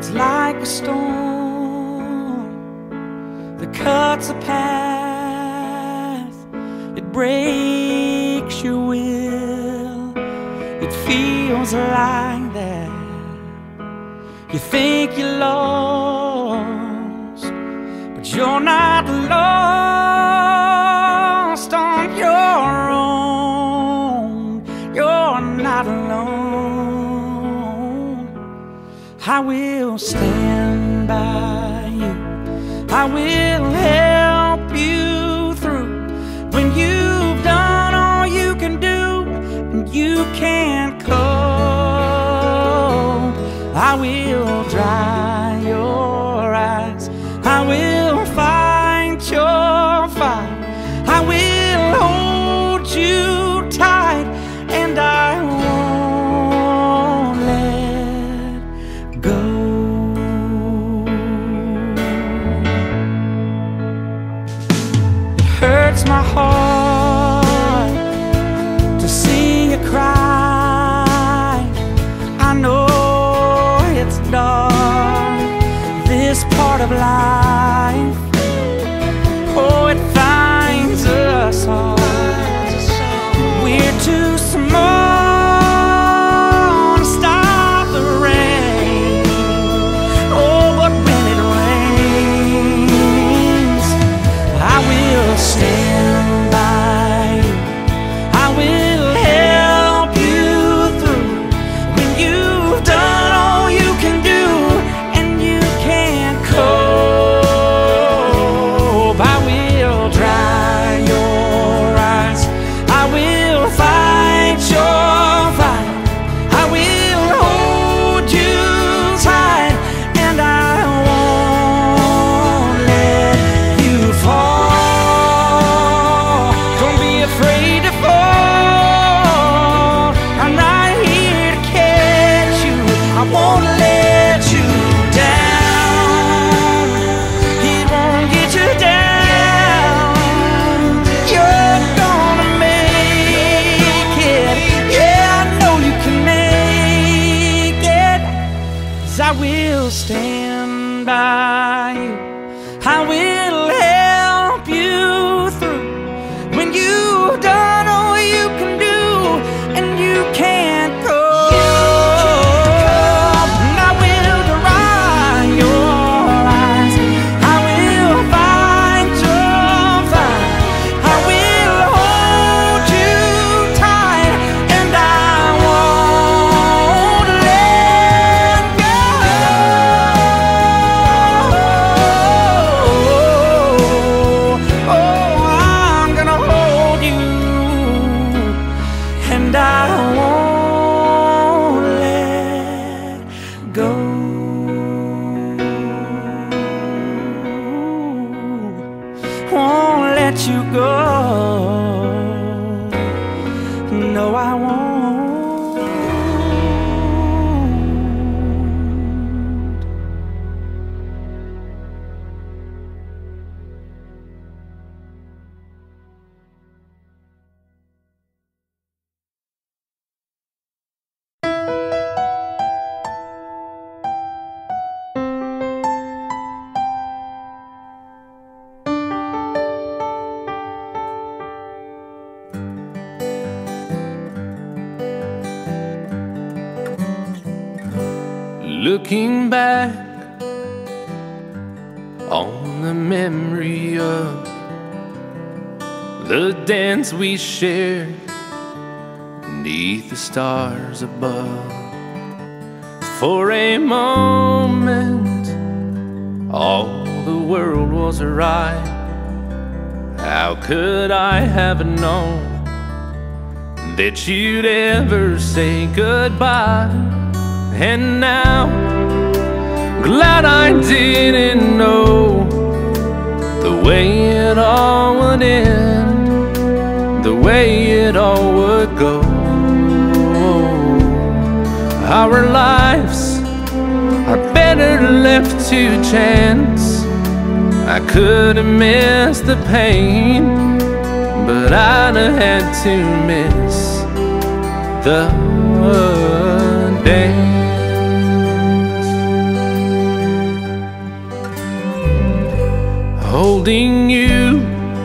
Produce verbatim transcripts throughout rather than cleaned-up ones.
It's like a storm that cuts a path. It breaks your will. It feels like that. You think you're lost, but you're not lost on your own. You're not alone. I will stand by you. I will help you through when you've done all you can do and you can't cope. I will dry your eyes. I will fight your fight. I will hold you tight, and I won't let go. It hurts my heart to see you cry. I know it's dark, this part of life. Oh, it finds us all. We're too small to stop the rain. Oh, but when it rains, I will stand by you. I will help you through when you've done all you can do and you can't cope. I will dry your eyes. I will fight your fight. I will hold you tight, and I won't let you fall. Don't be afraid to fall. I'm right here to catch you. I won't let you down. It won't get you down. You're gonna make it. Yeah, I know you can make it. 'Cause I will stand by you. I will help you through when you've done all you can do and you can't go. And I will dry your eyes. I will fight your fight. I will hold you tight, and I won't let go. Oh, I'm gonna hold you, and I won't let go. Won't let you go. No, I won't. Looking back on the memory of the dance we shared beneath the stars above. For a moment, all the world was right. How could I have known that you'd ever say goodbye? And now, glad I didn't know the way it all would end, the way it all would go. Our lives are better left to chance. I could have missed the pain, but I'd have had to miss the dance. holding you.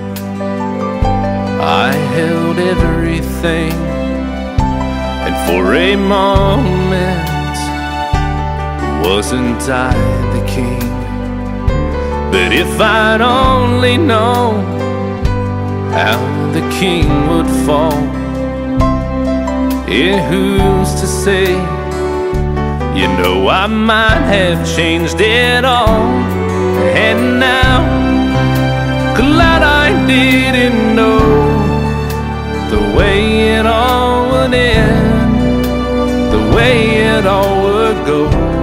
I held everything, and for a moment wasn't I the king? But if I'd only known how the king would fall, yeah, who's to say? You know, I might have changed it all. And now, glad I didn't know the way it all would end, the way it all would go.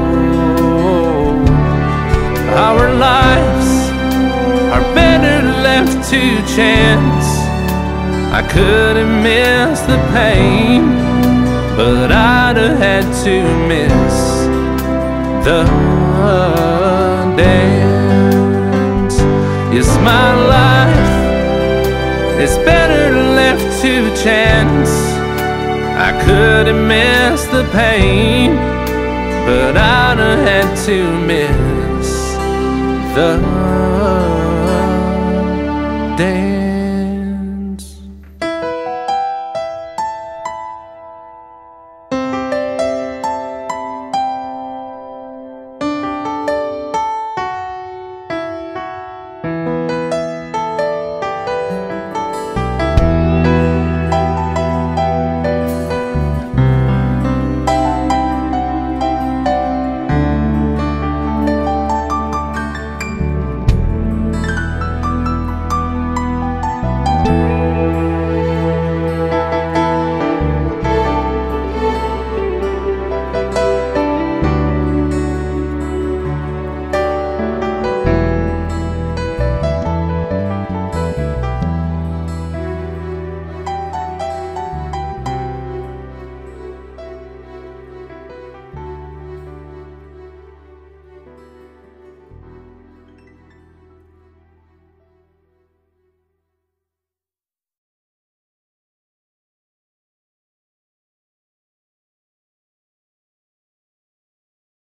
Our lives are better left to chance. I could have missed the pain, but I'd have had to miss the dance. Yes, my life is better left to chance. I could have missed the pain, but I'd have had to miss the dance.